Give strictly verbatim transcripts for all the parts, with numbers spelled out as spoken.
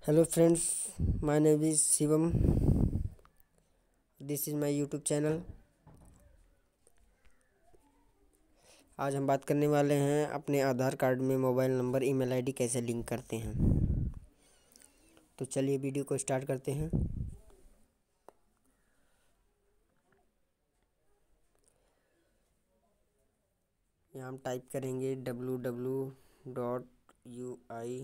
Hello friends, my name is Shivam. This is my YouTube channel. आज हम बात करने वाले हैं अपने आधार कार्ड में मोबाइल नंबर, ईमेल आईडी कैसे लिंक करते हैं। तो चलिए वीडियो को स्टार्ट करते हैं। यहाँ हम टाइप करेंगे W W W dot U I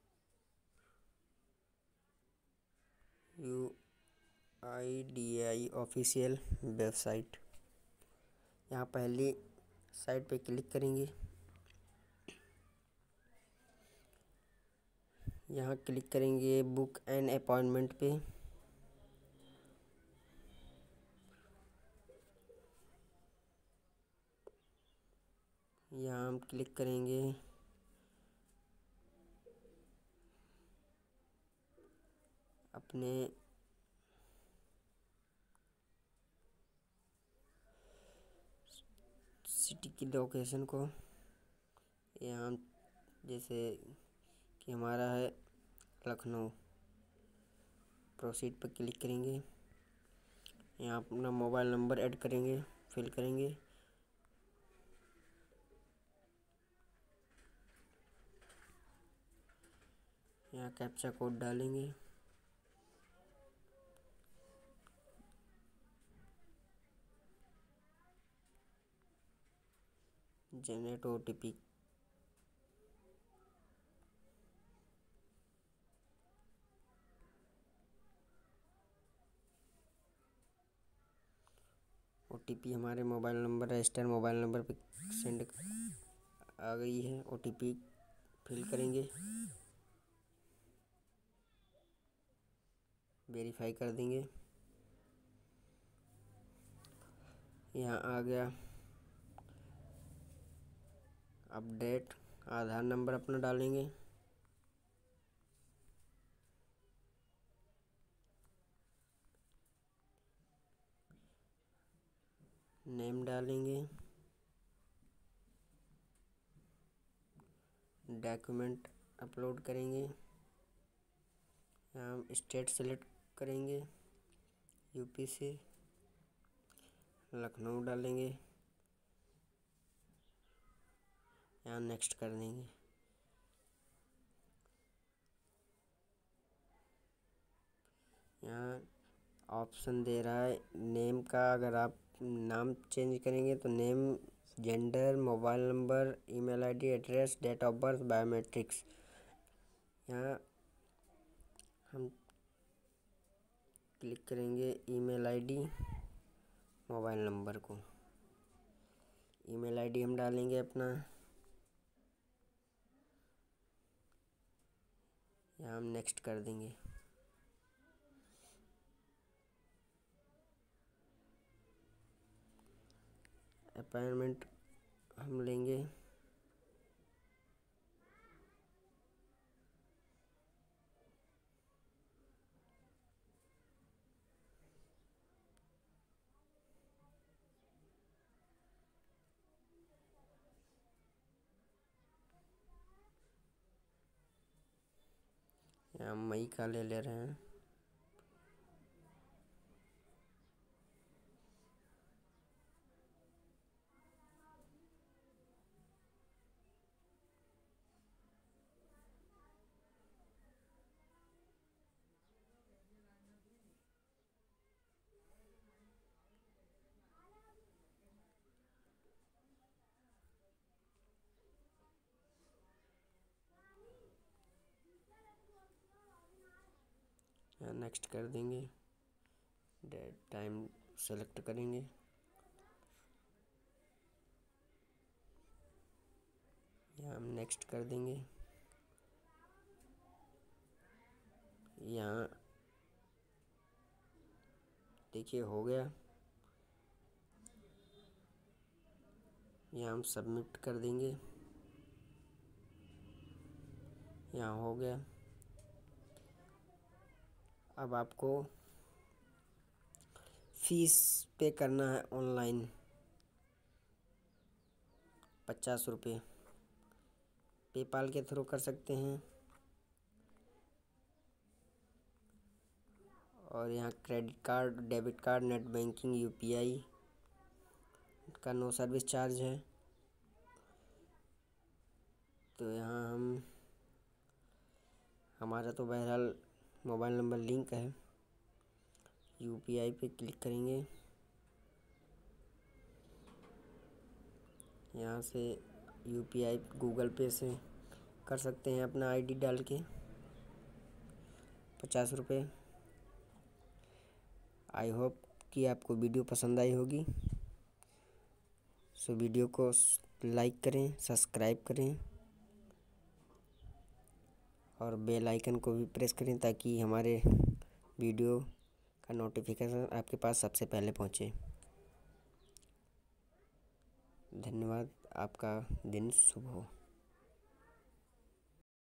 U I D I official website. यहाँ पहली साइट पे क्लिक करेंगे। यहाँ क्लिक करेंगे बुक एन अपॉइंटमेंट पे। यहाँ हम क्लिक करेंगे अपने सिटी की लोकेशन को। यहाँ हम जैसे कि हमारा है लखनऊ, प्रोसीड पर क्लिक करेंगे। यहाँ अपना मोबाइल नंबर ऐड करेंगे, फिल करेंगे। यहाँ कैप्चा कोड डालेंगे। Generate O T P. O T P हमारे mobile number, register mobile number पे सेंड आ गई है। ओ टी पी फिल करेंगे, वेरीफाई कर देंगे। यहाँ आ गया अपडेट। आधार नंबर अपना डालेंगे। नेम डालेंगे। डॉक्यूमेंट अपलोड करेंगे। यहाँ हम स्टेट सेलेक्ट करेंगे, यूपी से लखनऊ डालेंगे। यहाँ नेक्स्ट कर देंगे। यहाँ ऑप्शन दे रहा है नेम का। अगर आप नाम चेंज करेंगे तो name, gender, mobile number, email ID, address, date of birth, biometrics. यहाँ हम क्लिक करेंगे ईमेल आईडी, मोबाइल नंबर को। ईमेल आईडी हम डालेंगे अपना। यहाँ हम नेक्स्ट कर देंगे। अपॉइंटमेंट हम लेंगे। यहाँ मई का ले ले रहे हैं। यहाँ नेक्स्ट कर देंगे। डेट टाइम सेलेक्ट करेंगे। यहाँ हम नेक्स्ट कर देंगे। यहाँ देखिए हो गया। यहाँ हम सबमिट कर देंगे। यहाँ हो गया। अब आपको फीस पे करना है ऑनलाइन, पचास रुपये। पेपाल के थ्रू कर सकते हैं। और यहाँ credit card, debit card, net banking, UPI का नो सर्विस चार्ज है। तो यहाँ हम हमारा तो बहरहाल मोबाइल नंबर लिंक है। यूपीआई पे क्लिक करेंगे। यहाँ से यूपीआई गूगल पे से कर सकते हैं अपना आईडी डाल के पचास रुपये। आई होप कि आपको वीडियो पसंद आई होगी। सो वीडियो को लाइक करें, सब्सक्राइब करें और बेल आइकन को भी प्रेस करें ताकि हमारे वीडियो का नोटिफिकेशन आपके पास सबसे पहले पहुंचे। धन्यवाद। आपका दिन शुभ हो।